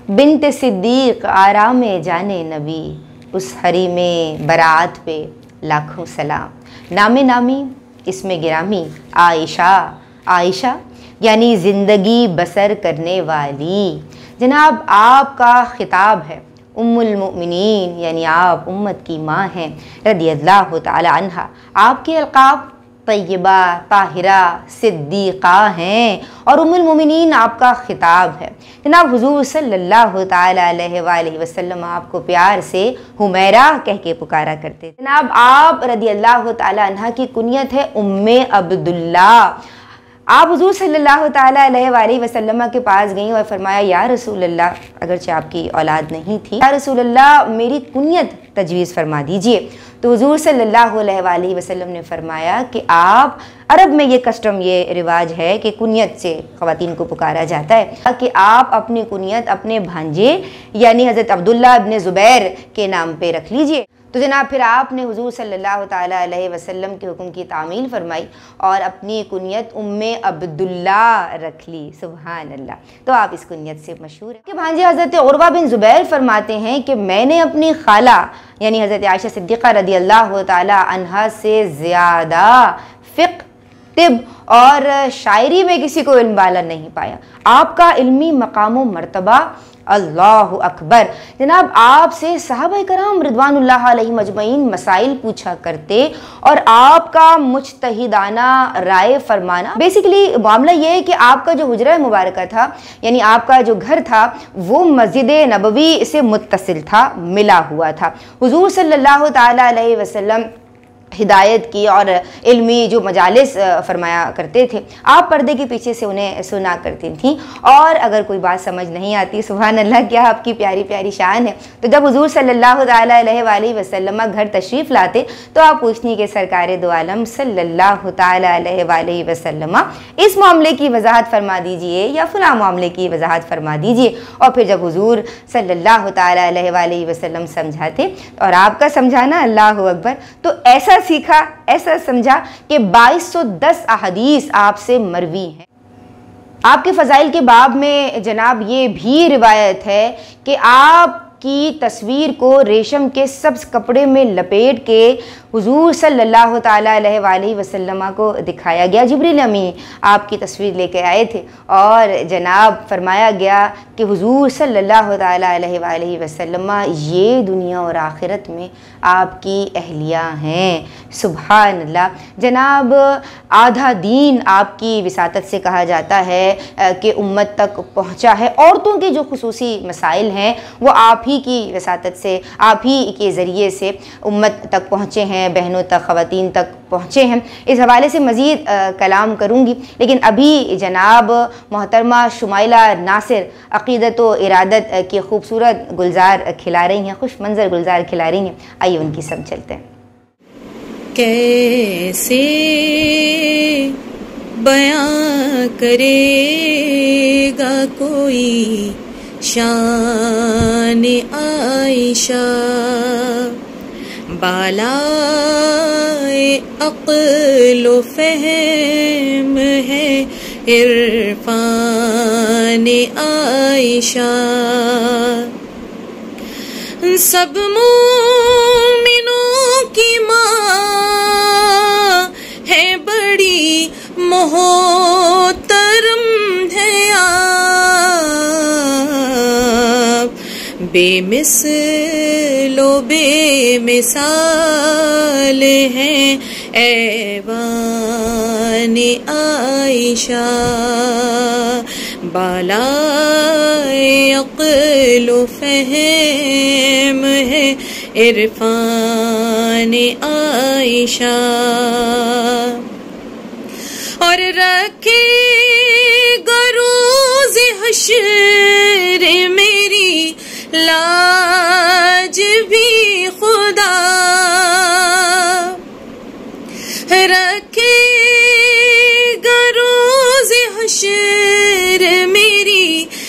Bint Siddique आराम जाने नबी, उस हरी में बरात पे लाखों सलाम। नामे नामी इसमें गिरामी आयशा, आयशा यानी ज़िंदगी बसर करने वाली। जनाब आपका खिताब है उम्मुल मोमिनीन, यानी आप उम्मत की माँ हैं रदियल्लाहु ताला अन्हा। आपके अलक़ाब तय्यबा, ताहिरा, सिद्दीक़ा हैं और उम्मुल मोमिनीन आपका खिताब है। जनाब हुज़ूर सल्लल्लाहु ताला अलैहि वसल्लम आपको प्यार से हुमैरा कह के पुकारा करते। जनाब आप रदियल्लाहु ताला अन्हा की कुनियत है उम्मे अब्दुल्ला। आप हुज़ूर सल्लल्लाहु ताला अलैहि वसल्लम के पास गईं और फरमाया या रसूल अल्लाह, अगरचे आपकी औलाद नहीं थी, या रसूल अल्लाह मेरी कुनियत तजवीज़ फरमा दीजिए। तो हुज़ूर सल्लल्लाहु अलैहि वसल्लम ने फरमाया कि आप, अरब में ये कस्टम, ये रिवाज है कि कुनियत से ख़वातीन को पुकारा जाता है, कि आप अपनी कुनियत अपने भांजे यानी हज़रत अब्दुल्ला इब्न ज़ुबैर के नाम पे रख लीजिए। तो जनाब फिर आपने हुज़ूर सल्लल्लाहु ताला अलैहि वसल्लम के हुक्म की तामील फरमाई और अपनी कुनियत उम्मे अब्दुल्ला रख ली। सुभान अल्लाह। तो आप इस कुनियत से मशहूर हैं। कि भांजे हज़रत उर्वा बिन ज़ुबैर फरमाते हैं कि मैंने अपनी खाला यानी हज़रत आयशा सिद्दीक़ा रदियल्लाहु ताला अन्हा से ज़्यादा फ़िक़्ह, तिब और शायरी में किसी को इल्म वाला नहीं पाया। आपका इल्मी मकाम व मर्तबा अल्लाहु अकबर। जनाब आपसे सहाबा कराम रिदवानुल्लाह अलैहिम अजमईन मसाइल पूछा करते और आपका मुज्तहिदाना राय फरमाना। बेसिकली मामला ये है कि आपका जो हुजरा मुबारक था यानी आपका जो घर था वो मस्जिद नबवी से मुत्तसिल था, मिला हुआ था। हुजूर सल्लल्लाहु ताला अलैहि वसल्लम हिदायत की और इल्मी जो मजालिस फरमाया करते थे, आप पर्दे के पीछे से उन्हें सुना करती थीं। और अगर कोई बात समझ नहीं आती, सुभान अल्लाह क्या आपकी प्यारी प्यारी शान है, तो जब हुजूर सल्लल्लाहु ताला अलैहि वसल्लम घर तशरीफ़ लाते तो आप पूछनी कि सरकार दो आलम सल्लल्लाहु ताला अलैहि वसल्लम इस मामले की वजाहत फरमा दीजिए या फला मामले की वजाहत फरमा दीजिए। और फिर जब हुजूर सल्लल्लाहु ताला अलैहि वसल्लम समझाते और आपका समझाना अल्लाहु अकबर, तो ऐसा सीखा, ऐसा समझा कि 2210 अहदीस आपसे मरवी हैं। आपके फ़ज़ाइल के बाब में जनाब ये भी रिवायत है कि आपकी तस्वीर को रेशम के सब्ज़ कपड़े में लपेट के हुजूर सल्लल्लाहु ताला अलैहि वसल्लम को दिखाया गया। जिब्रील अमीन आपकी तस्वीर लेके आए थे और जनाब फरमाया गया कि हुजूर सल्लल्लाहु ताला अलैहि वसल्लम ये दुनिया और आखिरत में आपकी अहलिया हैं। सुभान अल्लाह। जनाब आधा दीन आपकी विसातत से कहा जाता है कि उम्मत तक पहुँचा है। औरतों के जो खुसूसी मसाइल हैं वो आप ही की विसातत से, आप ही के ज़रिए से उम्मत तक पहुँचे हैं, बहनों तक, ख़वातीन तक पहुँचे हैं। इस हवाले से मज़ीद कलाम करूँगी, लेकिन अभी जनाब मोहतरमा शुमाइला नासिर अक़ीदत व इरादत की खूबसूरत गुलजार खिला रही हैं, खुश मंजर गुलजार खिला रही हैं। आइए उनकी सब चलते हैं। कैसे बयां करेगा कोई शान आयशा, बालाए अक़्ल व फ़हम है इरफ़ान आयशा। सब मोमिनों की माँ है, बड़ी मोहतरम है आप, बेमिसलो बेमिसाल हैं ऐवान आयशा, बालाए अक़्ल व फ़हम है इरफ़ान आयशा। और रखे गरोज़ हश्र मेरी लाज भी खुदा, रखे गरोज़ हश्र मेरी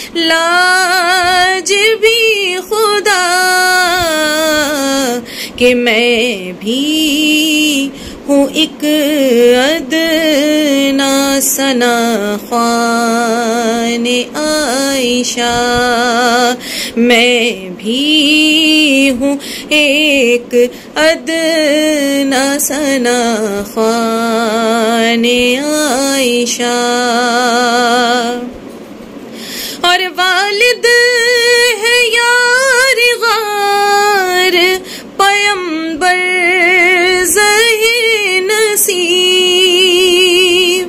लाज भी खुदा, कि मैं भी हूँ एक अदना सना ख्वान आयशा, मैं भी हूँ एक अदना सना ख्वान आयशा। और वालिद है यार गार पैगंबर ज़ही नसीब,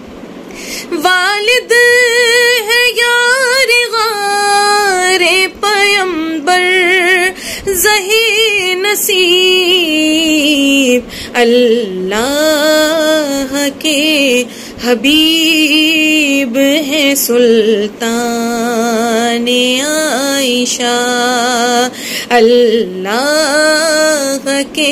वालिद है यार गार पैगंबर ज़ही नसीब। अल्लाह के हबीब है सुल्तान आयशा, अल्लाह के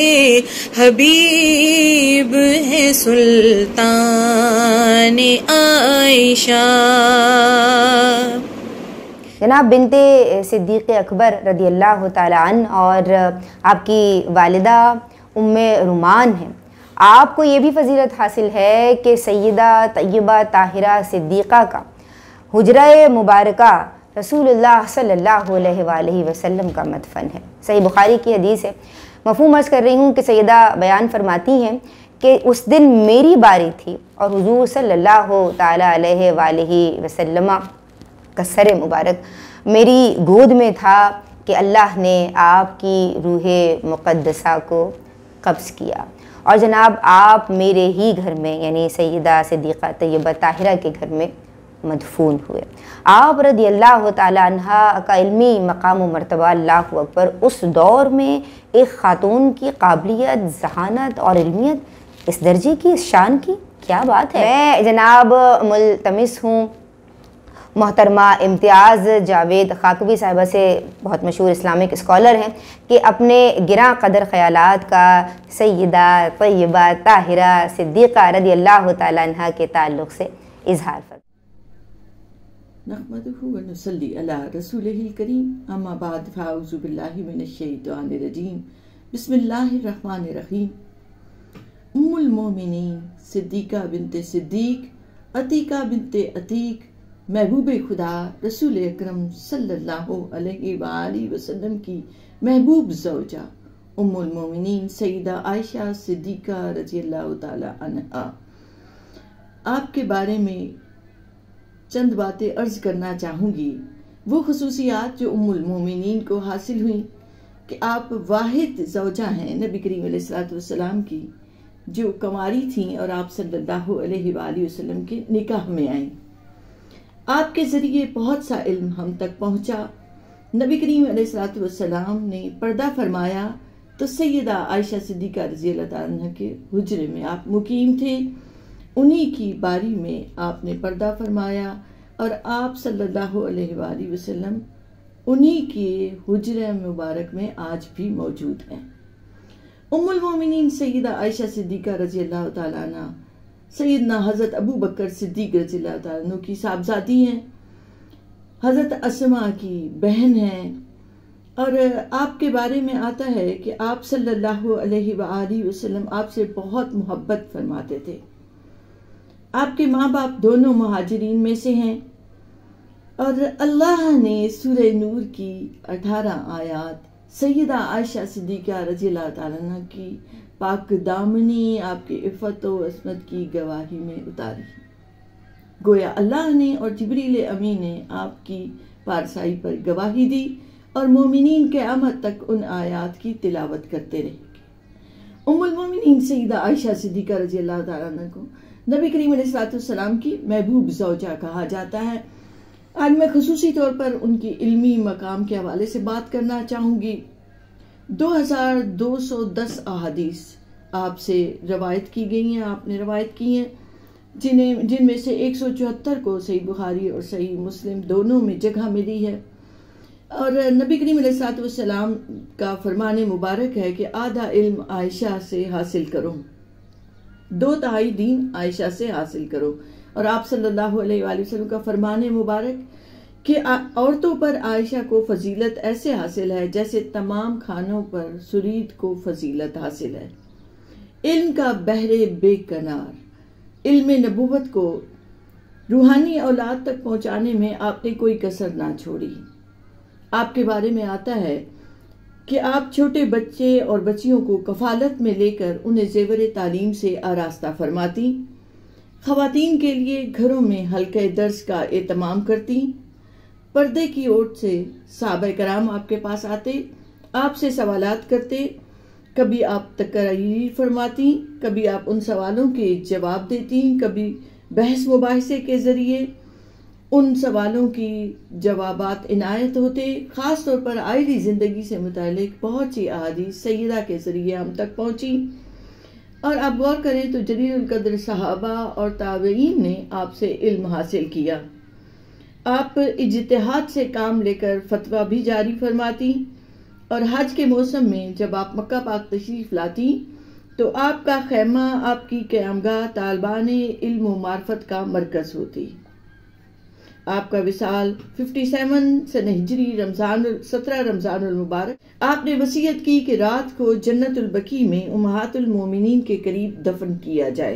हबीब है सुल्तान आयशा। जनाब बिनते सिद्दीक़ अकबर रदी अल्लाह ताला अन्हा और आपकी वालिदा उम्मे रुमान हैं। आपको ये भी फजीलत हासिल है कि सैयदा तय्यबा ताहिरा सिद्दीक़ा का हुजरा मुबारका रसूलुल्लाह सल्लल्लाहु अलैहि वसल्लम का मदफन है। सही बुखारी की हदीस है। मफ़हूम अर्ज़ कर रही हूँ कि सैयदा बयान फरमाती हैं कि उस दिन मेरी बारी थी और हुजूर सल्लल्लाहु ताला अलैहि वसल्लम का सर मुबारक मेरी गोद में था कि अल्लाह ने आपकी रूह मुक़द्दसा को कब्ज़ किया और जनाब आप मेरे ही घर में यानी सैयदा सिद्दीक़ा तय्यबा ताहिरा के घर में मदफून हुए। आप रज़ी अल्लाह ताला अन्हा का इल्मी मकाम व मर्तबा अल्लाहु अकबर उस दौर में एक ख़ातून की काबिलियत, ज़हानत और इल्मियत इस दर्जे की, इस शान की, क्या बात है। मैं जनाब मुल्तमिस हूँ मोहतरमा इम्तियाज़ जावेद खाकवी साहिबा से, बहुत मशहूर इस्लामिक स्कॉलर हैं, कि अपने गिरा कदर ख़यालात का सैयदा तय्यबा ताहिरा सिद्दीक़ा रज़ी अल्लाह ताला अन्हा के ताल्लुक़ से इज़हार फरमाएं। नहमदुहु व नुसल्ली अला रसूलिहिल करीम, अम्मा बाद फ़अऊज़ु बिल्लाहि मिनश शैतानिर रजीम, बिस्मिल्लाहिर रहमानिर रहीम। उम्मुल मोमिनीन सिद्दीक़ा बिनते सिद्दीक़ अतीक़ा बिनते अतीक़ महबूबे खुदा रसूल अकरम सल्लल्लाहु अलैहि वसल्लम की महबूब ज़ौजा उम्मुल मोमिनीन सैयदा आयशा सिद्दीक़ा रज़ियल्लाहु ताला अन्हा, आपके बारे में चंद बातें अर्ज करना चाहूँगी। वो खुसूसियात जो उम्मुल मोमिनीन को हासिल हुई कि आप वाहिद ज़ौजा हैं नबी करीम अलैहिस्सलातु वस्सलाम की, जो कंवारी थीं और आप सल्लल्लाहु अलैहि वसल्लम के निकाह में आईं। आपके ज़रिए बहुत सा इल्म हम तक पहुँचा। नबी करीम अलैहिस्सलातु वस्सलाम ने पर्दा फरमाया तो सैयदा आयशा सिद्दीक़ा रज़ियल्लाहु ताला अन्हा के हुजरे में आप मुकीम थे। उन्हीं की बारी में आपने पर्दा फरमाया और आप सल्लल्लाहु अलैहि वसल्लम उन्हीं के हुजरे मुबारक में आज भी मौजूद हैं। उम्मुल मोमिनीन सैयदा आयशा सिद्दीक़ा रज़ियल्लाहु ताला अन्हा सैयदना हज़रत अबू बकर सिद्दीक़ रज़ियल्लाहु ताला अन्हु की साहबजादी हैं, हज़रत अस्मा की बहन हैं। और आपके बारे में आता है कि आप सल्लल्लाहु अलैहि वसल्लम आपसे बहुत मोहब्बत फरमाते थे। आपके माँ बाप दोनों मुहाजिरीन में से हैं और अल्लाह ने सूरह नूर की 18 आयात सैयदा आयशा सिद्दीक़ा रज़ियल्लाहु ताला अन्हा की पाक दामनी आपकी इफ़्फ़त व अस्मत की गवाही में उतारी। गोया अल्लाह ने और जिब्रील अमीन ने आपकी पारसाई पर गवाही दी और मोमिनीन क़यामत तक उन आयात की तिलावत करते रहेंगे। उम्मुल मोमिनीन सैयदा आयशा सिद्दीक़ा रज़ियल्लाहु ताला अन्हा को नबी करीम अलैहिस्सलातु वस्सलाम की महबूब ज़ौजा कहा जाता है। आज मैं खुसूसी तौर पर उनकी इल्मी मकाम के हवाले से बात करना चाहूँगी। 2210 अहादीस आपसे रवायत की गई हैं, आपने रवायत की हैं, जिनमें से 174 को सही बुखारी और सही मुस्लिम दोनों में जगह मिली है। और नबी करीम अलैहिस्सलातु वस्सलाम का फरमान मुबारक है कि आधा इल्म आयशा से हासिल करो, 2/3 दीन आयशा से हासिल करो। और आप सल्लल्लाहु अलैहि वसल्लम का फरमान मुबारक कि औरतों पर आयशा को फजीलत ऐसे हासिल है जैसे तमाम खानों पर सुरीद को फजीलत हासिल है। इल्म का बहरे बेकनार, इल्म नबूवत को रूहानी औलाद तक पहुंचाने में आपने कोई कसर ना छोड़ी। आपके बारे में आता है कि आप छोटे बच्चे और बच्चियों को कफालत में लेकर उन्हें ज़ेवर तालीम से आरास्ता फरमाती, ख़वातीन के लिए घरों में हल्के दर्स का एहतमाम करती। पर्दे की ओट से साहबा कराम आपके पास आते, आपसे सवालात करते। कभी आप तकरीर फरमाती, कभी आप उन सवालों के जवाब देती, कभी बहस मुबाहिसे के ज़रिए उन सवालों की जवाबात इनायत होते। ख़ास तौर पर आइली ज़िंदगी से मुतालिक बहुत सी अहादीस सैयदा के ज़रिए हम तक पहुँची। और आप गौर करें तो जलीलुल कद्र सहाबा और ताबईन ने आपसे इल्म हासिल किया। आप इज्तिहाद से काम लेकर फतवा भी जारी फरमाती, और हज के मौसम में जब आप मक्का पाक तशरीफ़ लाती तो आपका खैमा, आपकी क़यामगाह तालिबाने इल्म व मार्फत का मरकज़ होती। आपका विसाल 57 सन हिजरी 17 रमज़ानुल मुबारक, आपने वसीयत की कि रात को जन्नतुल बकी में उम्महातुल मोमिनीन के करीब दफन किया जाए।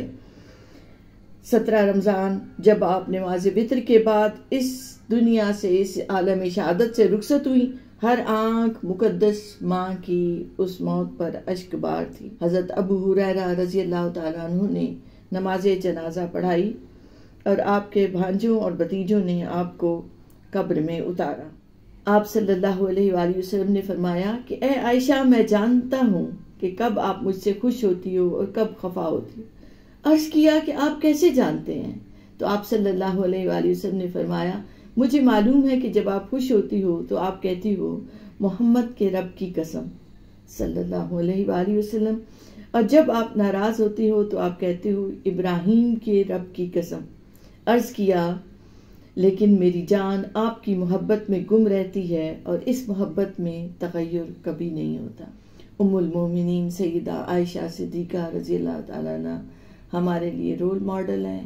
17 रमज़ान जब आप नमाज़ वित्र के बाद इस दुनिया से, इस आलम शहादत से रुखसत हुई, हर आंख मुकद्दस माँ की उस मौत पर अश्कबार थी। हज़रत अबू हुरैरा रज़ी अल्लाह तआला अन्हु ने नमाज जनाजा पढ़ाई और आपके भांजों और भतीजों ने आपको कब्र में उतारा। आप सल्लल्लाहु अलैहि वसल्लम ने फरमाया कि ए आयशा, मैं जानता हूँ कि कब आप मुझसे खुश होती हो और कब खफा होती हो। अर्ज़ किया कि आप कैसे जानते हैं? तो आप सल्लल्लाहु अलैहि वसल्लम ने फरमाया, मुझे मालूम है कि जब आप खुश होती हो तो आप कहती हो मोहम्मद के रब की कसम सल्लल्लाहु अलैहि वसल्लम, और जब आप नाराज होती हो तो आप कहती हो इब्राहीम के रब की कसम। अर्ज किया, लेकिन मेरी जान आपकी मोहब्बत में गुम रहती है और इस मोहब्बत में तगय्युर कभी नहीं होता। उम्मुल मोमिनीन सैयदा आयशा सिद्दीक़ा रज़ी अल्लाह ताला अन्हा हमारे लिए रोल मॉडल हैं।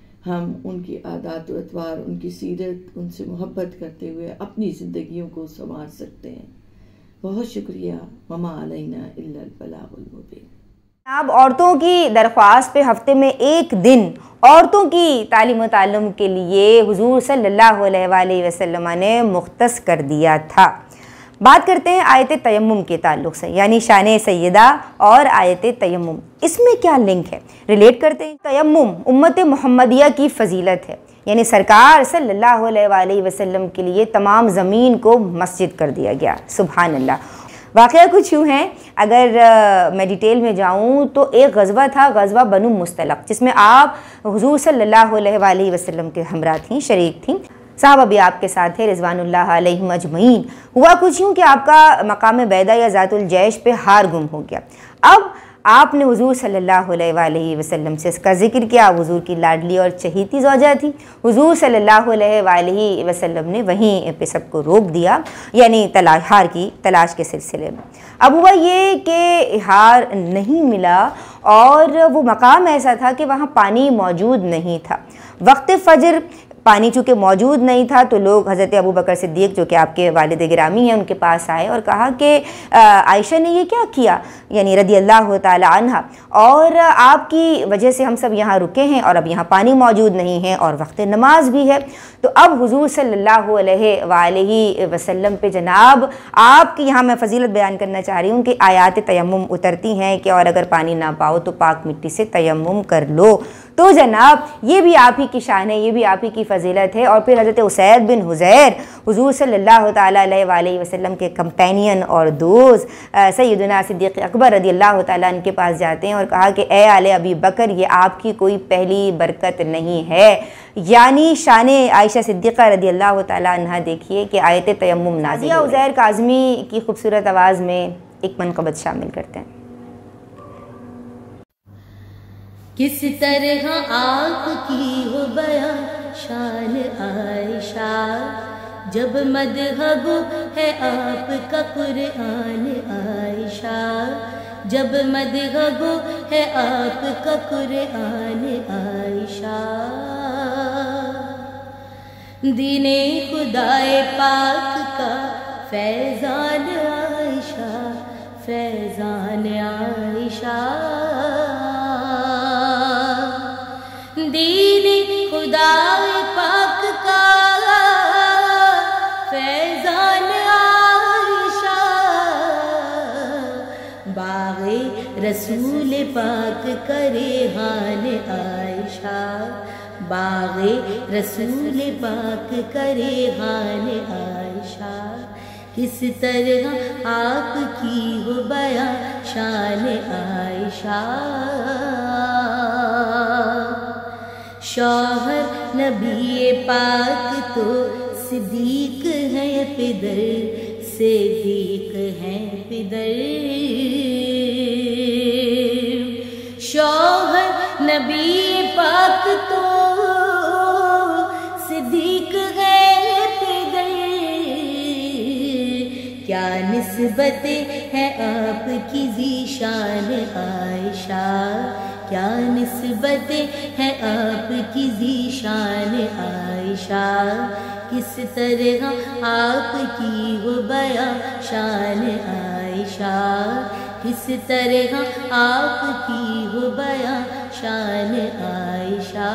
हम उनकी आदात व अतवार, उनकी सीरत, उनसे मोहब्बत करते हुए अपनी ज़िंदगियों को संवार सकते हैं। बहुत शुक्रिया। वमा अलैना इल्लल बलागुल मुबीन। अब औरतों की दरख्वास्त पे हफ्ते में एक दिन औरतों की तालीम व ताल्लुम के लिए हुजूर सल्लल्लाहु अलैहि वसल्लम ने मुख्तस कर दिया था। बात करते हैं आयत तयम्मुम के ताल्लुक़ से, यानी शान सैयदा और आयत तयम्मुम, इसमें क्या लिंक है, रिलेट करते हैं। तयम्मुम उम्मत मुहम्मदिया की फ़जीलत है, यानी सरकार सल्लल्लाहु अलैहि वसल्लम के लिए तमाम ज़मीन को मस्जिद कर दिया गया। सुभान अल्लाह। वाक़या कुछ यूँ हैं, अगर मैं डिटेल में जाऊँ तो एक गज़वा था, गज़वा बनु मुस्तलक़, जिसमें आप हुज़ूर सल्लल्लाहु अलैहि वसल्लम के हमरा थीं, शरीक थीं, साहबा भी आपके साथ थे रिज़वानुल्लाह अलैहिम अजमईन। हुआ कुछ यूँ कि आपका मकाम बैदा या ज़ातुल जैश पे हार गुम हो गया। अब आपने हुजूर सल्लल्लाहु अलैहि वसल्लम से इसका जिक्र किया। हुजूर की लाडली और चहीती ज़ौजा थी। हुजूर सल्लल्लाहु अलैहि वसल्लम ने वहीं पे सबको रोक दिया, यानी हार की तलाश के सिलसिले में। अब हुआ ये कि हार नहीं मिला और वो मकाम ऐसा था कि वहाँ पानी मौजूद नहीं था। वक्त फ़जर पानी चूँकि मौजूद नहीं था तो लोग हज़रत अबू बकर सिद्दीक़, जो कि आपके वालिद गिरामी हैं, उनके पास आए और कहा कि आयशा ने ये क्या किया, यानी रज़ी अल्लाह ताला अन्हा, और आपकी वजह से हम सब यहाँ रुके हैं और अब यहाँ पानी मौजूद नहीं है और वक्त नमाज भी है। तो अब हुजूर सल्लल्लाहु अलैहि वसल्लम पे जनाब आपकी यहाँ मैं फ़जीलत बयान करना चाह रही हूँ कि आयात तयम्मुम उतरती हैं कि और अगर पानी ना पाओ तो पाक मिट्टी से तयम्मुम कर लो। तो जनाब ये भी आप ही की शान है, ये भी आप ही की फ़जीलत है। और फिर हज़रत उसैद बिन हुज़ैर हुजूर सल्लल्लाहु ताला अलैहि वसल्लम के कंपेनियन और दोस्त सैयदना सिद्दीक़ अकबर रज़ी अल्लाह ताला अन्हु के पास जाते हैं और कहा कि ए आले अबी बकर, ये आपकी कोई पहली बरकत नहीं है, यानी शान आयशा सिद्दीक़ा रज़ी अल्लाह ताला अन्हा देखिए कि आयत तयम्मुम नाज़िल हुई। उज़ैर काज़मी की खूबसूरत आवाज़ में एक मनक़बत शामिल करते हैं। किस तरह आपकी हो बयां शान आयशा, जब मदहब है आपका कुरान आयशा, जब मदहब है आपका कुरान आयशा। दीने खुदाए पाक का फैज़ान आयशा, फैज़ान आयशा। रसूल पाक करे हान आयशा, बागे रसूल पाक करे हान आयशा। किस तरह आपकी हो बयां शान आयशा। शौहर नबी पाक तो सिद्दीक है पिदर, सिद्दीक है पिदर। शौहर नबी पाक तो सिद्दीक है पिदर। क्या निस्बत है आपकी ज़ीशान आयशा, क्या निस्बत है आपकी ज़ीशान आयशा। किस तरह आपकी हो बयां शान आयशा, किस तरह आपकी हो बयां शान आयशा।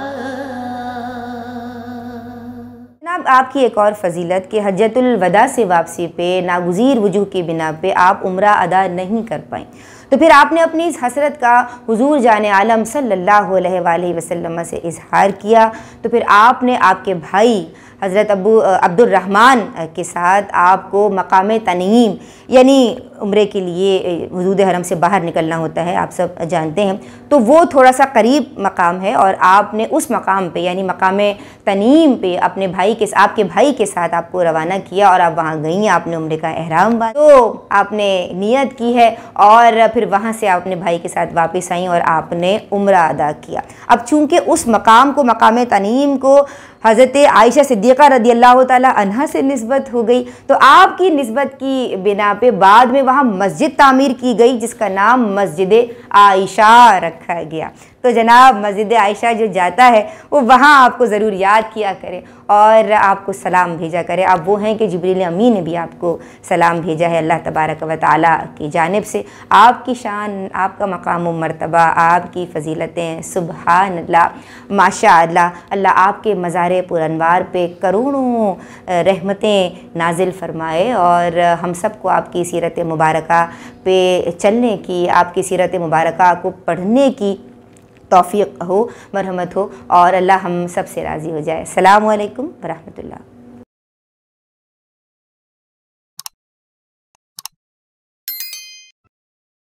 जनाब, आपकी एक और फ़जीलत कि हज्जतुल वदा से वापसी पे नागुज़ीर वजूह की बिना पे आप उम्रा अदा नहीं कर पाएँ, तो फिर आपने अपनी इस हसरत का हुजूर जाने आलम सल्लल्लाहु अलैहि वसल्लम से इजहार किया। तो फिर आपने आपके भाई हज़रत अब्दुर्रहमान के साथ आपको मकाम तनीम यानी उम्रे के लिए हुदूद हरम से बाहर निकलना होता है, आप सब जानते हैं। तो वो थोड़ा सा करीब मकाम है और आपने उस मकाम पे यानी मकाम तनीम पे अपने आपके भाई के साथ आपको रवाना किया और आप वहाँ गई, आपने उम्रे का एहराम बांधा, तो आपने नियत की है और फिर वहाँ से आप अपने भाई के साथ वापस आई और आपने उम्रा अदा किया। अब चूँकि उस मकाम को, मकाम तनीम को हज़रत आयशा सिद्दीक़ा रदियल्लाहु ताला अन्हा से निस्बत हो गई, तो आपकी निस्बत की बिना पे बाद में वहाँ मस्जिद तामीर की गई जिसका नाम मस्जिद आयशा रखा गया। तो जनाब, मस्जिद आयशा जो जाता है वो वहाँ आपको ज़रूर याद किया करे और आपको सलाम भेजा करे। आप वो हैं कि जिब्रील अमीन ने भी आपको सलाम भेजा है अल्लाह तबारक व तआला की जानिब से। आपकी शान, आपका मकाम व मर्तबा, आपकी फ़जीलतें, सुबहान अल्लाह, माशा अल्लाह। अल्लाह आपके मज़ार पुरअनवार पे करोड़ों रहमतें नाजिल फरमाए और हम सबको आपकी सीरत मुबारका पे चलने की, आपकी सीरत मुबारका को पढ़ने की तौफीक हो, मरहमत हो और अल्लाह हम सब से राज़ी हो जाए। अस्सलामु अलैकुम व रहमतुल्लाह।